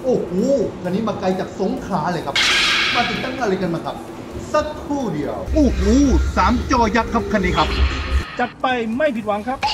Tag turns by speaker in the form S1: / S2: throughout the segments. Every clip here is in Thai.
S1: โอ้โหคันนี้มาไกลจากสงขลาเลยครับมาติดตั้งอะไรกันมาครับสักครู่เดียวโอ้โห3 จอยักษ์ครับคันนี้ครับ
S2: จัดไปไม่ผิดหวังครับ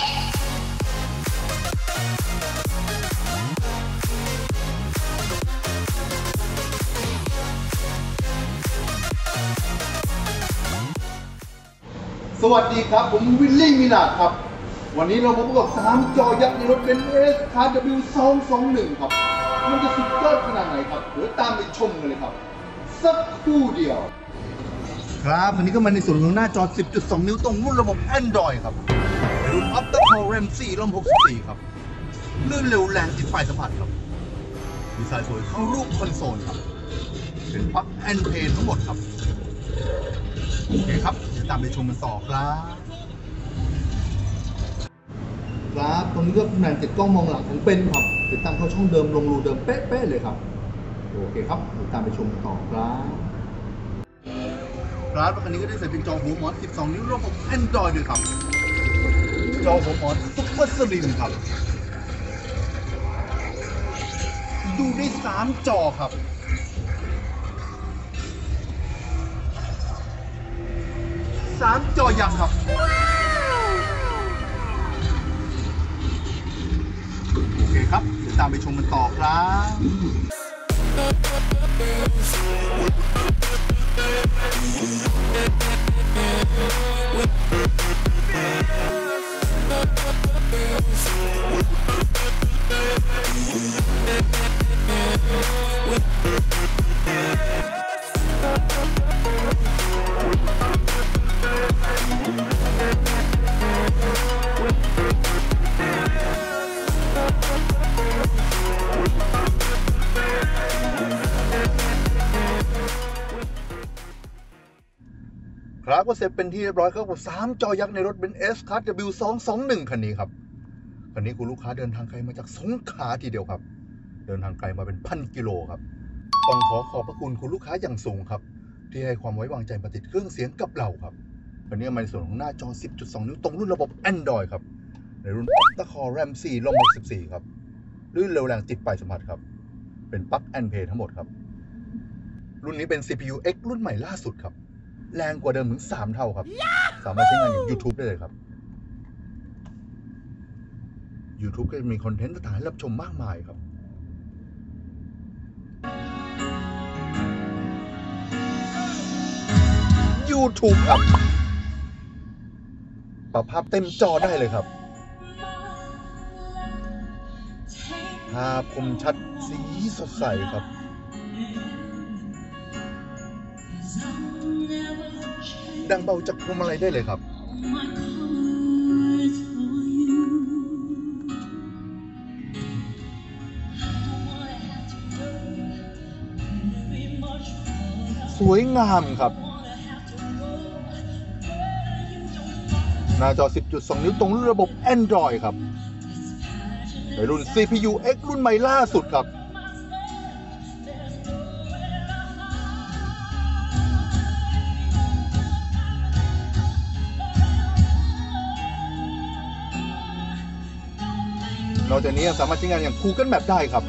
S1: สวัสดีครับผมวิลลี่มิลาดครับวันนี้เรามาพบกับ3 จอยักษ์ในรถเบนซ์ SKW 221ครับมันจะสุดยอดขนาดไหนครับเดี๋ยวตามไปชมกันเลยครับสักครู่เดียวครับวันนี้ก็มาในส่วนของหน้าจอ 10.2 นิ้วตรงรุ่นระบบ Android ครับรุ่น Octa-Core RAM 4 ROM 64ครับลื่นเร็วแรงติดไฟสัมผัสครับดีไซน์สวยเข้ารูปคอนโซลครับเป็นปลั๊กแอนด์เพลย์ทั้งหมดครับโอเคครับเดี๋ยวตามไปชมกันต่อครับครับตรงนี้ก็แผนติดกล้องมองหลังของเป็นครับติดตั้งเข้าช่องเดิมลงรูเดิมเป๊ะๆเลยครับโอเคครับเดี๋ยวตามไปชมกันต่อครับครับอันนี้ก็ได้ใส่เป็นจอหัวหมอน 12 นิ้วระบบ Android ด้วยครับจอหัวหมอนซุปเปอร์สลิมครับดูได้3 จอครับ3 จอยักษ์ครับโอเคครับเดี๋ยวตามไปชมกันต่อครับก็เสร็จเป็นที่เรียบร้อยครับกับ3 จอยักษ์ในรถเบนซ์ SKW 221คันนี้ครับคันนี้คุณลูกค้าเดินทางไกลมาจากสงขลาทีเดียวครับเดินทางไกลมาเป็น1,000 กิโลครับต้องขอบพระคุณคุณลูกค้าอย่างสูงครับที่ให้ความไว้วางใจมาติดเครื่องเสียงกับเราครับวันนี้มาในส่วนของหน้าจอ 10.2 นิ้วตรงรุ่นระบบ Android ครับในรุ่น Octa-Core RAM 4 ROM 64ครับลื่นเร็วแรงติดไฟสัมผัสครับเป็นปลั๊กแอนด์เพลย์ทั้งหมดครับรุ่นนี้เป็น CPU X รุ่นใหม่ล่าสุดครับแรงกว่าเดิมถึง3 เท่าครับสามารถใช้งานอยู่ YouTube ได้เลยครับ YouTube ก็จะมีคอนเทนต์ต่างๆให้รับชมมากมายครับ YouTube ครับปรับภาพเต็มจอได้เลยครับภาพคมชัดสีสดใสครับดังเบาจากพวงมาลัยได้เลยครับสวยงามครับหน้าจอ 10.2 นิ้วตรงรุ่นระบบ Android ครับในรุ่น CPU X รุ่นใหม่ล่าสุดครับนอกจากนี้ยังสามารถใช้งานอย่าง Google Map ได้ครับ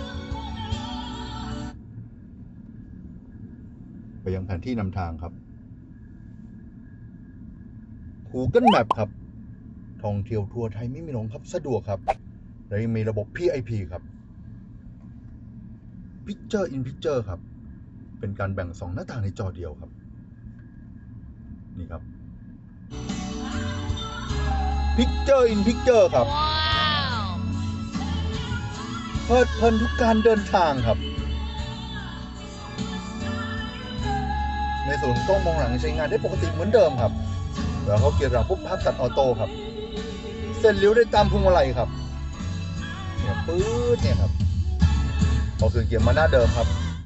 S1: ไปยังแผนที่นำทางครับ Google Map ครับท่องเที่ยวทั่วไทยไม่มีหลงครับสะดวกครับและยังมีระบบ PIP ครับ Picture in Picture ครับเป็นการแบ่ง2 หน้าต่างในจอเดียวครับนี่ครับ Picture in Picture ครับเพลิดเพลินทุกการเดินทางครับในส่วนของกล้องมองหลังใช้งานได้ปกติเหมือนเดิมครับแล้วเขาเกียร์หลังปุ๊บภาพตัดออโต้ครับเส้นเลี้ยวได้ตามพวงมาลัยครับเนี่ยปื๊ดเนี่ยครับพอคืนเกียร์มาหน้าเดิมครับ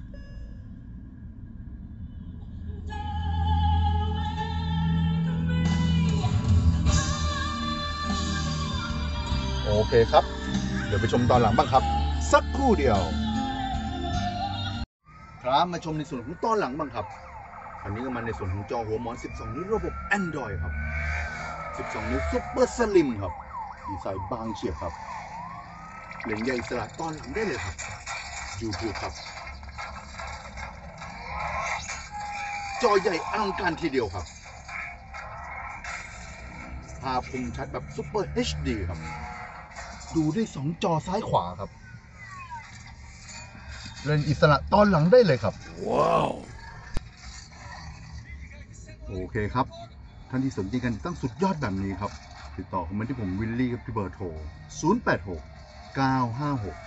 S1: โอเคครับเดี๋ยวไปชมตอนหลังบ้างครับสักครู่เดียวครับมาชมในส่วนของตอนหลังบ้างครับอันนี้ก็มาในส่วนของจอหัวหมอน 12 นิ้วระบบ Android ครับ 12 นิ้วซุปเปอร์สลิมครับดีไซน์บางเฉียบครับเลนส์ใหญ่สลัดตอนหลังได้เลยครับ YouTube ครับ จอใหญ่อลังการทีเดียวครับภาพคมชัดแบบ Super HD ครับ ดูได้2 จอซ้ายขวาครับ เล่นอิสระตอนหลังได้เลยครับ ว้าว โอเคครับ ท่านที่สนใจกันตั้งสุดยอดแบบนี้ครับ ติดต่อเข้ามาที่ผมวิลลี่ครับที่เบอร์โทร 086 956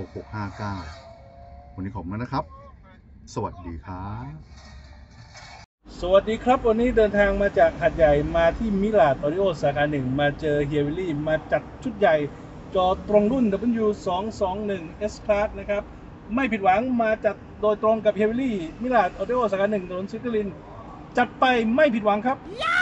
S1: 6659 วันนี้ขอบคุณนะครับ สวัสดีครับ
S2: สวัสดีครับ วันนี้เดินทางมาจากหัดใหญ่มาที่มิลาดออดิโอสาขาหนึ่งมาเจอเฮียวิลลี่มาจัดชุดใหญ่จอตรงรุ่น W221 S Class นะครับ ไม่ผิดหวังมาจัดโดยตรงกับเฮียวิลลี่มิลาดออดิโอสาขาหนึ่งถนนศรีนครินทร์จัดไปไม่ผิดหวังครับ